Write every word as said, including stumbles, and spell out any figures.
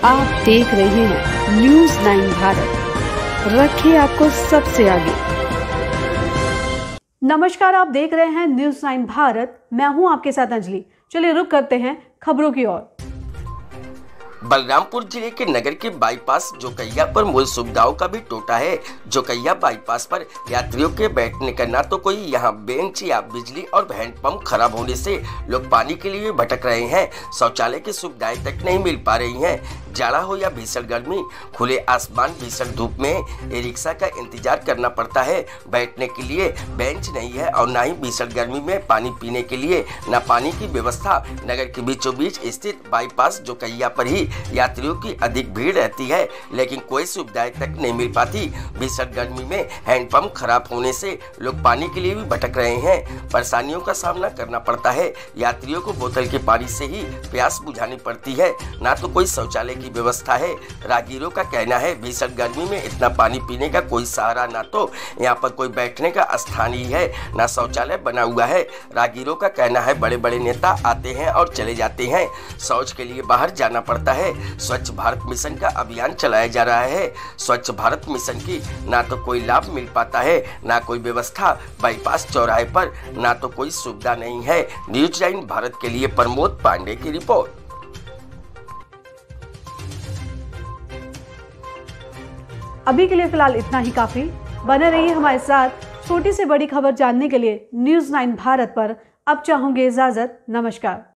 आप देख रहे हैं न्यूज नाइन भारत, रखिए आपको सबसे आगे। नमस्कार, आप देख रहे हैं न्यूज नाइन भारत। मैं हूं आपके साथ अंजलि। चलिए रुक करते हैं खबरों की ओर। बलरामपुर जिले के नगर के बाईपास जोकैया पर मूल सुविधाओं का भी टोटा है। जोकैया बाईपास पर यात्रियों के बैठने का ना तो कोई यहाँ बेंच या बिजली और हैंडपंप खराब होने से लोग पानी के लिए भटक रहे हैं। शौचालय की सुविधाएं तक नहीं मिल पा रही हैं। जाड़ा हो या भीषण गर्मी, खुले आसमान, भीषण धूप में ई रिक्शा का इंतजार करना पड़ता है। बैठने के लिए बेंच नहीं है और ना ही भीषण गर्मी में पानी पीने के लिए ना पानी की व्यवस्था। नगर के बीचों बीच स्थित बाईपास जोकैया पर ही यात्रियों की अधिक भीड़ रहती है, लेकिन कोई सुविधाएं तक नहीं मिल पाती। भीषण गर्मी में हैंडपंप खराब होने से लोग पानी के लिए भी भटक रहे हैं। परेशानियों का सामना करना पड़ता है। यात्रियों को बोतल के पानी से ही प्यास बुझानी पड़ती है, ना तो कोई शौचालय की व्यवस्था है। राहगीरों का कहना है भीषण गर्मी में इतना पानी पीने का कोई सहारा, ना तो यहाँ पर कोई बैठने का स्थान ही है, ना शौचालय बना हुआ है। राहगीरों का कहना है बड़े बड़े नेता आते हैं और चले जाते हैं, शौच के लिए बाहर जाना पड़ता है। स्वच्छ भारत मिशन का अभियान चलाया जा रहा है। स्वच्छ भारत मिशन की ना तो कोई लाभ मिल पाता है, ना कोई व्यवस्था। बाईपास चौराहे पर ना तो कोई सुविधा नहीं है। न्यूज नाइन भारत के लिए प्रमोद पांडे की रिपोर्ट। अभी के लिए फिलहाल इतना ही काफी। बने रहिए हमारे साथ। छोटी से बड़ी खबर जानने के लिए न्यूज नाइन भारत पर अब चाहूंगी इजाजत। नमस्कार।